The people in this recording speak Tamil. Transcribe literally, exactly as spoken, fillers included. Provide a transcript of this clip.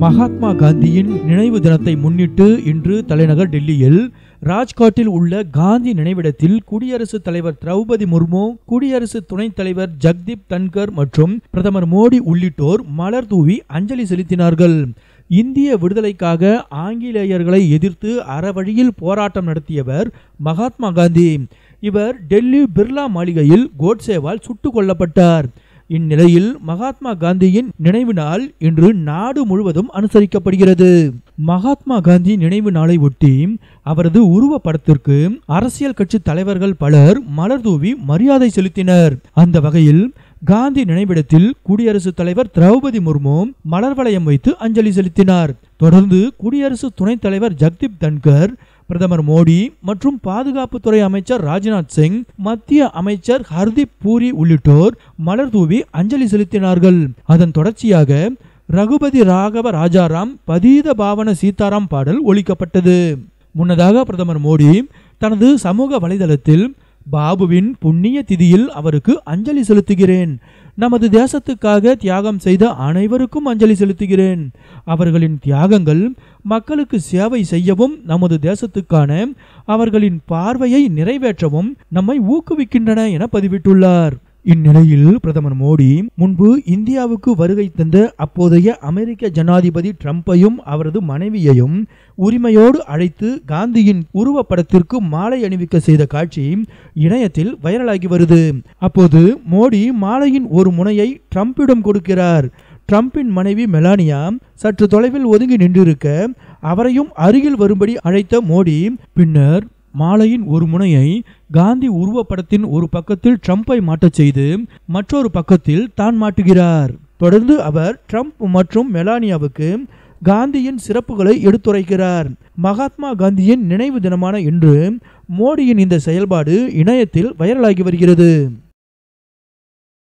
மகாத்மா காந்தியின் நினைவு தினத்தை முன்னிட்டு இன்று தலைநகர் டெல்லியில் ராஜ்காட்டில் உள்ள காந்தி நினைவிடத்தில் குடியரசுத் தலைவர் திரௌபதி முர்மு, குடியரசு துணைத் தலைவர் ஜக்தீப் தன்கர் மற்றும் பிரதமர் மோடி உள்ளிட்டோர் மலர் தூவி அஞ்சலி செலுத்தினார்கள். இந்திய விடுதலைக்காக ஆங்கிலேயர்களை எதிர்த்து அறவழியில் போராட்டம் நடத்தியவர் மகாத்மா காந்தி. இவர் டெல்லி பிர்லா மாளிகையில் கோட்சேவால் சுட்டுக் கொல்லப்பட்டார். இந்நிலையில் மகாத்மா காந்தியின் நினைவு நாள் இன்று நாடு முழுவதும் அனுசரிக்கப்படுகிறது. மகாத்மா காந்தி நினைவு நாளை ஒட்டி அவரது உருவ படத்திற்கு அரசியல் கட்சி தலைவர்கள் பலர் மலர் தூவி மரியாதை செலுத்தினர். அந்த வகையில் காந்தி நினைவிடத்தில் குடியரசுத் தலைவர் திரௌபதி முர்மு மலர் வளையம் வைத்து அஞ்சலி செலுத்தினார். தொடர்ந்து குடியரசு துணைத் தலைவர் ஜக்தீப் தன்கர், பிரதமர் மோடி மற்றும் பாதுகாப்புத்துறை அமைச்சர் ராஜ்நாத் சிங், மத்திய அமைச்சர் ஹர்தீப் பூரி உள்ளிட்டோர் மலர் தூவி அஞ்சலி செலுத்தினார்கள். அதன் தொடர்ச்சியாக ரகுபதி ராகவ ராஜாராம் பதீத பாவன சீதாராம் பாடல் ஒலிக்கப்பட்டது. முன்னதாக பிரதமர் மோடி தனது சமூக வலைதளத்தில் பாபுவின் புண்ணிய திதியில் அவருக்கு அஞ்சலி செலுத்துகிறேன். நமது தேசத்துக்காக தியாகம் செய்த அனைவருக்கும் அஞ்சலி செலுத்துகிறேன். அவர்களின் தியாகங்கள் மக்களுக்கு சேவை செய்யவும் நமது தேசத்துக்கான அவர்களின் பார்வையை நிறைவேற்றவும் நம்மை ஊக்குவிக்கின்றன என பதிவிட்டுள்ளார். இந்நிலையில் பிரதமர் மோடி முன்பு இந்தியாவுக்கு வருகை தந்த அப்போதைய அமெரிக்க ஜனாதிபதி ட்ரம்பையும் அவரது மனைவியையும் உரிமையோடு அழைத்து காந்தியின் உருவப்படத்திற்கு மாலை அணிவிக்க செய்த காட்சி இணையத்தில் வைரலாகி வருது. அப்போது மோடி மாலையின் ஒரு முனையை ட்ரம்பிடம் கொடுக்கிறார். ட்ரம்பின் மனைவி மெலானியா சற்று தொலைவில் ஒதுங்கி நின்றிருக்க அவரையும் அருகில் வரும்படி அழைத்த மோடி பின்னர் மாலையின் ஒரு முனையை காந்தி உருவப்படத்தின் ஒரு பக்கத்தில் ட்ரம்பை மாட்டச் செய்து மற்றொரு பக்கத்தில் தான் மாட்டுகிறார். தொடர்ந்து அவர் ட்ரம்ப் மற்றும் மெலானியாவுக்கு காந்தியின் சிறப்புகளை எடுத்துரைக்கிறார். மகாத்மா காந்தியின் நினைவு தினமான இன்று மோடியின் இந்த செயல்பாடு இணையத்தில் வைரலாகி வருகிறது.